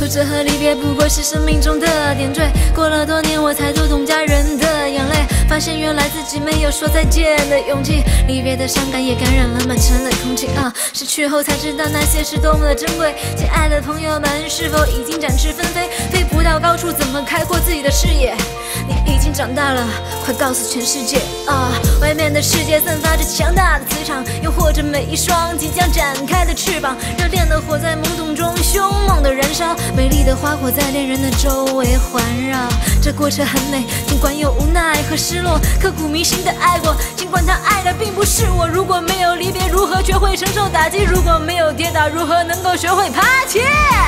挫折和离别不过是生命中的点缀，过了多年我才读懂家人的眼泪，发现原来自己没有说再见的勇气，离别的伤感也感染了满城的空气失去后才知道那些是多么的珍贵，亲爱的朋友们是否已经展翅纷飞，飞不到高处怎么开阔自己的视野，你已经长大了，快告诉全世界外面的世界散发着强大的磁场，又或者每一双即将展开的翅膀，热烈的火在懵懂中凶猛的燃烧，美丽的花火在恋人的周围环绕，这过程很美，尽管有无奈和失落，刻骨铭心的爱过，尽管他爱的并不是我，如果没有离别如何学会承受打击，如果没有跌倒如何能够学会爬起。